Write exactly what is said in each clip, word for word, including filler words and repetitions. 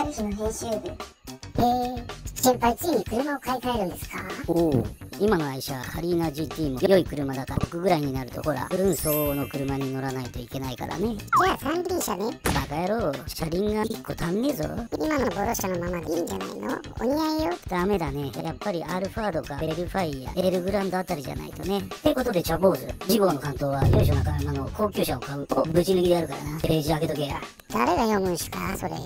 ルフの編集部。えー、先輩ついに車を買い替えるんですか？ おお、今の愛車カリーナ ジーティー も良い車だから、僕ぐらいになるとほらブルーン相応の車に乗らないといけないからね。 じゃあ三輪車ね。 バカ野郎、車輪がいっこ足んねえぞ。 今のボロ車のままでいいんじゃないの？お似合いよ。 ダメだね、やっぱりアルファードかベルファイア、エルグランドあたりじゃないとね。ってことでチャボーズ、次号の関東はよいしょなかなかの高級車を買う。お、ぶち抜きであるからな。ページ開けとけや。 誰が読むんしかそれ。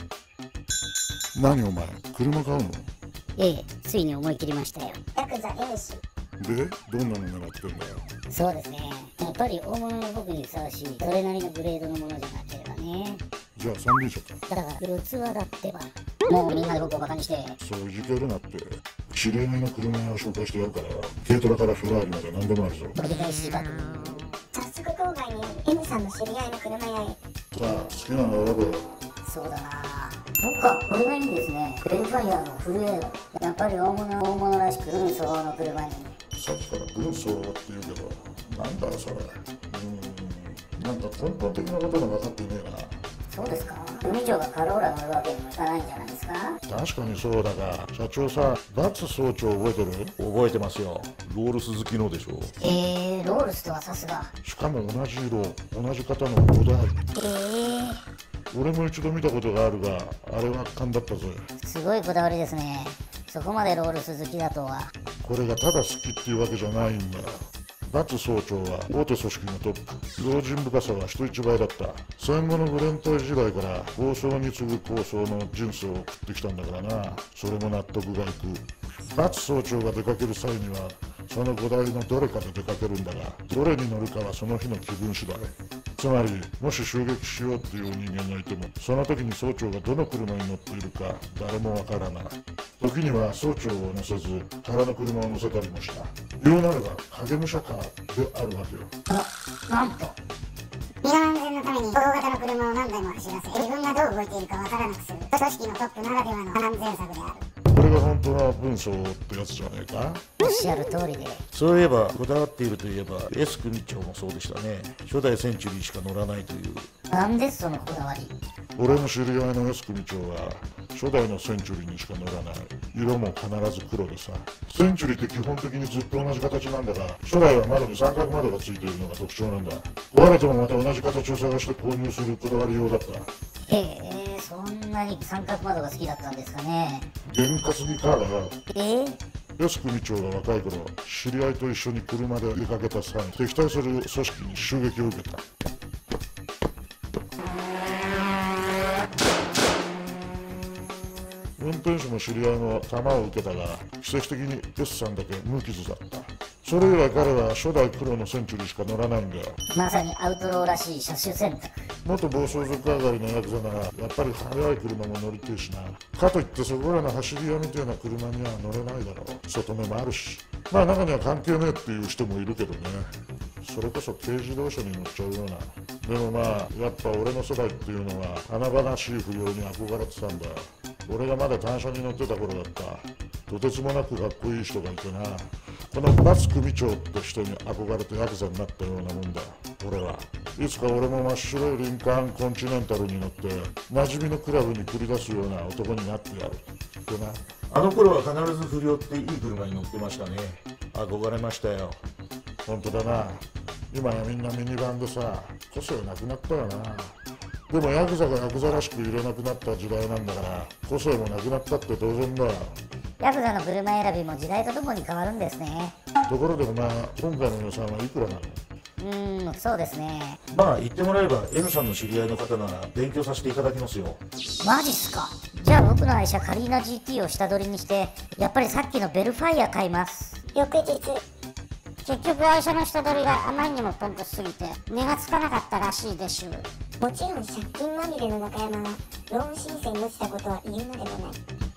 何お前、車買うの？ ええ、ついに思い切りましたよ。 ヤクザ N 氏。 で、どんなの狙ってんだよ。 そうですね、やっぱり大物の僕にふさわしいそれなりのグレードのものじゃなければね。 じゃあ三輪車か。 だから四つ輪だってば。もうみんなで僕をバカにして。 そういじけるなって。知り合いの車屋を紹介してやるから、軽トラからフェラーリまで何でもあるぞ。 取り返しだと。 早速郊外にある N さんの知り合いの車屋へ。 さあ、好きなの選べよ。 そうだな、そっか、これがいいんですね。ベルファイアのフルエード。やっぱり大物大物らしく軍曹の車に。 さっきから軍曹って言うけど、なんだよそれ。うーん、なんか根本的なことが分かってねえな。 そうですか、組長がカローラ乗るわけにもいかないんじゃないですか。 確かにそうだが、社長さ、バツ総長覚えてる？ 覚えてますよ。ロールス好きのでしょう。 えー、ロールスとはさすが。 しかも同じ色、同じ型のごだい。 えー、 俺も一度見たことがあるが、あれは圧巻だったぜ。 すごいこだわりですね。そこまでロールス好きだとは。 これがただ好きっていうわけじゃないんだ。バツ総長は大手組織のトップ、用心深さは人一倍だった。戦後のブレンタイ時代から構想に次ぐ構想の人生を送ってきたんだからな。それも納得がいく。バツ総長が出かける際にはそのごだいのどれかで出かけるんだが、どれに乗るかはその日の気分次第。つまり、もし襲撃しようっていう人間がいても、その時に総長がどの車に乗っているか誰もわからない。時には総長を乗せず空の車を乗せたりもした。言うなれば影武者カーであるわけよ。 あ、なんと。 身の安全のために大型の車を何台も走らせ、自分がどう動いているかわからなくする組織のトップならではの安全策である。 これが本当の軍曹ってやつじゃねえか。 おっしゃる通りで。 そういえば、こだわっているといえば、エス組長もそうでしたね。初代センチュリーしか乗らないという。 なんですそのこだわり。 俺の知り合いの S 組長は初代のセンチュリーにしか乗らない。色も必ず黒でさ。センチュリーって基本的にずっと同じ形なんだが、初代は窓に三角窓がついているのが特徴なんだ。壊れてもまた同じ形を探して購入するこだわりようだった。 へえ、そんなに三角窓が好きだったんですかね。 験担ぎカーだよ。 えー、 S 組長が若い頃、知り合いと一緒に車で出かけた際、敵対する組織に襲撃を受けた。運転手も知り合いの弾を受けたが、奇跡的に S さんだけ無傷だった。それ以来彼は初代黒のセンチュリーしか乗らないんだよ。 まさにアウトローらしい車種選択。 元暴走族上がりのヤクザならやっぱり速い車も乗りてえしな。かといってそこらの走り屋みたいな車には乗れないだろう。外目もあるし、まあ中には関係ねえっていう人もいるけどね。それこそ軽自動車に乗っちゃうような。でもまあやっぱ俺の世代っていうのは華々しい不良に憧れてたんだ。俺がまだ単車に乗ってた頃だった。とてつもなくかっこいい人がいてな。このバツ組長って人に憧れてヤクザになったようなもんだ。俺はいつか俺も真っ白いリンカーンコンチネンタルに乗って馴染みのクラブに繰り出すような男になってやるってな。 あの頃は必ず不良っていい車に乗ってましたね。憧れましたよ。 本当だな。今やみんなミニバンでさ、個性なくなったよな。でもヤクザがヤクザらしく入れなくなった時代なんだから、個性もなくなったって当然だ。 ヤクザの車選びも時代とともに変わるんですね。 ところでお前、今回の予算はいくらなの？ うーん、そうですね。 まあ言ってもらえば N さんの知り合いの方なら勉強させていただきますよ。 マジっすか。じゃあ僕の愛車カリーナ ジーティー を下取りにして、やっぱりさっきのベルファイア買います。 翌日、結局愛車の下取りがあまりにもポンコツすぎて値がつかなかったらしいでしゅ。もちろん借金まみれの中山はローン申請に落ちたことは言うまでもない。